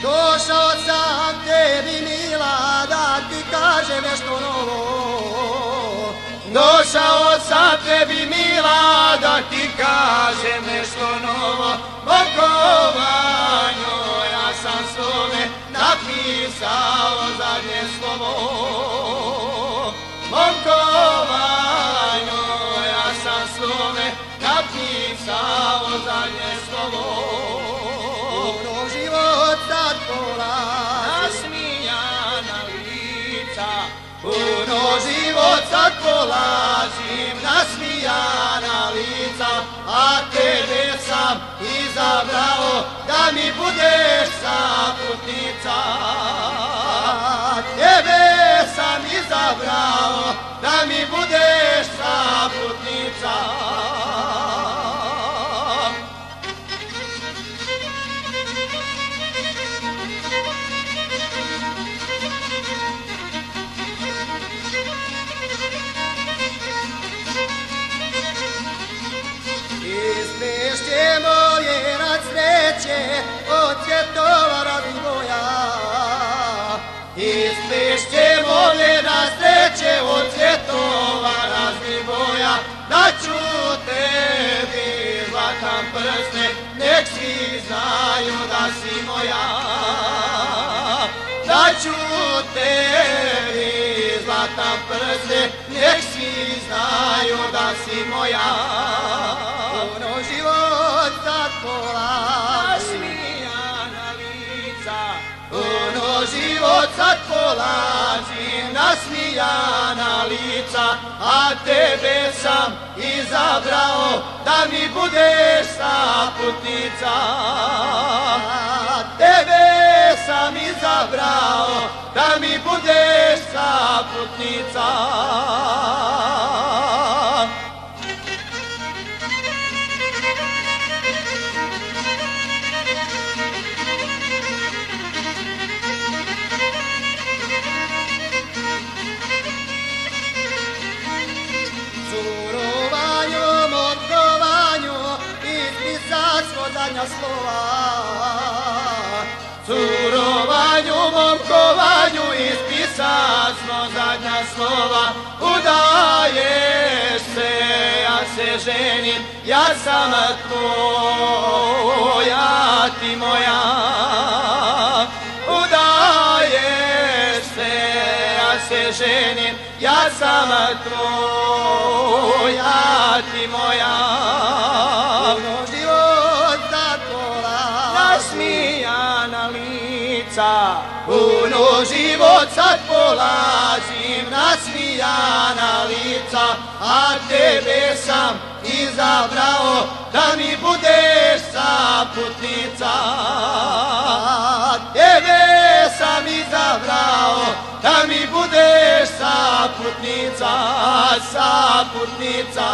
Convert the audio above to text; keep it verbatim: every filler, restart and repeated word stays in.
Došao sam tebi mila da ti kažem nešto novo. Došao sam tebi mila da ti kažem nešto novo. Bokovanju ja sam svome napisao zadnje slovo. Bokovanju ja sam svome napisao zadnje slovo. Puno život sad polazi, Nasmijana lica, puno život sad polazim, nasmijana lica, a tebe sam izabrao da mi budeš saputnica. A tebe sam izabrao da mi budeš saputnica. Ispešće moje nad sreće od cvjetova raznih boja. Ispešće moje nad sreće od cvjetova raznih boja. Da ću tebi zlatan prste, nek svi znaju da si moja. Da ću tebi zlatan prste, nek svi znaju da si moja. Puno život sad polazi, Nasmijana lica, puno život sad polazi, nasmijana lica, a tebe sam izabrao da mi budeš saputnica. A tebe sam izabrao da mi budeš saputnica. Curovanju, motkovanju, ispisat smo zadnja slova. Curovanju, momkovanju, ispisat smo zadnja slova. Udaješ se, ja se ženim, ja sam tvoja, ti moja. Udaješ se, ja se ženim, ja sam tvoja, ti moja. Puno život sad polazi, Nasmijana lica, puno život sad polazim, nasmijana lica, a tebe sam izabrao da mi budeš saputnica. A tebe sam izabrao da mi budeš saputnica, saputnica.